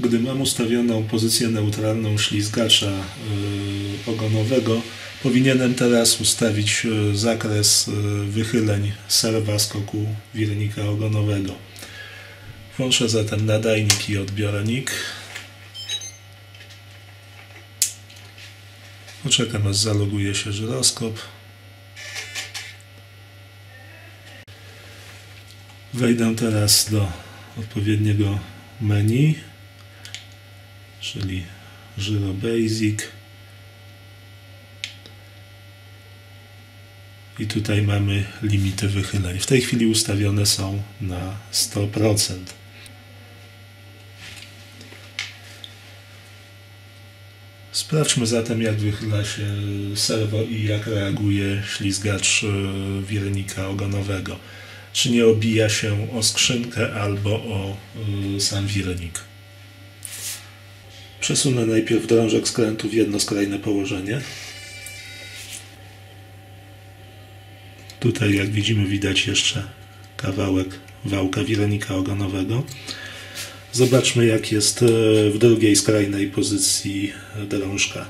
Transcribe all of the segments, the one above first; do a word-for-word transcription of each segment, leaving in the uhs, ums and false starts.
Gdy mam ustawioną pozycję neutralną ślizgacza yy, ogonowego, powinienem teraz ustawić yy, zakres yy, wychyleń serwa skoku wirnika ogonowego. Włączę zatem nadajnik i odbiornik. Poczekam, aż zaloguje się żyroskop. Wejdę teraz do odpowiedniego menu, czyli Gyro Basic. I tutaj mamy limity wychyleń. W tej chwili ustawione są na sto procent. Sprawdźmy zatem, jak wychyla się serwo i jak reaguje ślizgacz wirnika ogonowego. Czy nie obija się o skrzynkę albo o y, sam wirnik. Przesunę najpierw drążek skrętu w jedno skrajne położenie. Tutaj, jak widzimy, widać jeszcze kawałek wałka wirnika ogonowego. Zobaczmy, jak jest w drugiej skrajnej pozycji drążka.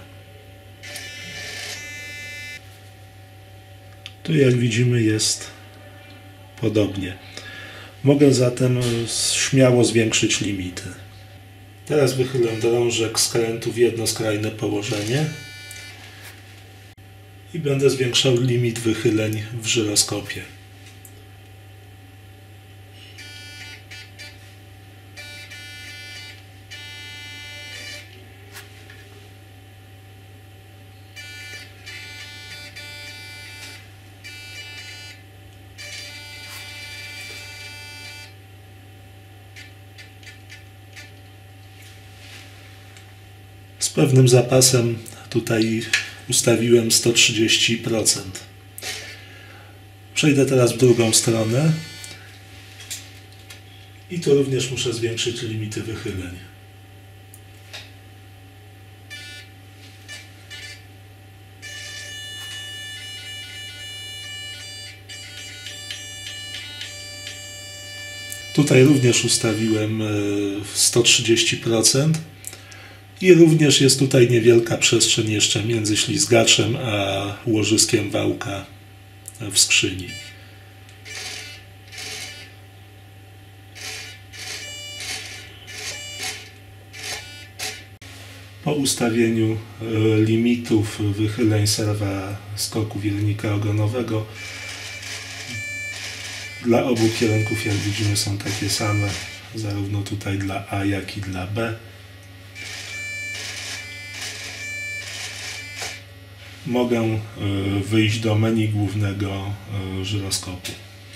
Tu, jak widzimy, jest podobnie. Mogę zatem śmiało zwiększyć limity. Teraz wychylę drążek skrętu w jedno skrajne położenie i będę zwiększał limit wychyleń w żyroskopie. Z pewnym zapasem tutaj ustawiłem sto trzydzieści procent. Przejdę teraz w drugą stronę i tu również muszę zwiększyć limity wychyleń. Tutaj również ustawiłem sto trzydzieści procent. I również jest tutaj niewielka przestrzeń jeszcze między ślizgaczem a łożyskiem wałka w skrzyni. Po ustawieniu limitów wychyleń serwa skoku wirnika ogonowego dla obu kierunków, jak widzimy, są takie same, zarówno tutaj dla A, jak i dla B. Mogę wyjść do menu głównego żyroskopu.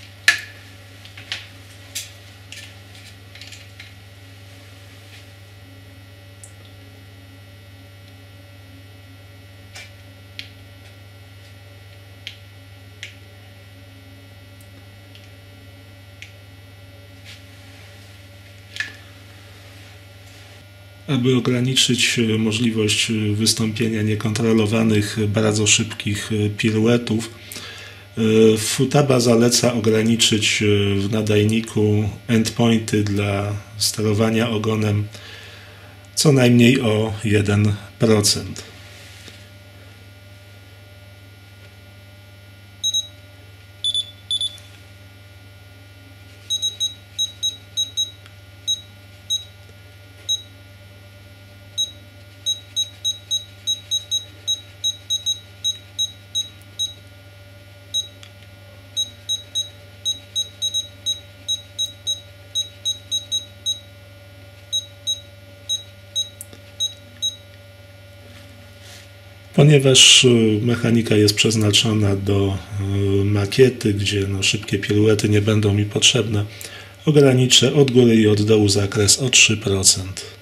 Aby ograniczyć możliwość wystąpienia niekontrolowanych, bardzo szybkich piruetów, Futaba zaleca ograniczyć w nadajniku endpointy dla sterowania ogonem co najmniej o jeden procent. Ponieważ mechanika jest przeznaczona do makiety, gdzie no, szybkie piruety nie będą mi potrzebne, ograniczę od góry i od dołu zakres o trzy procent.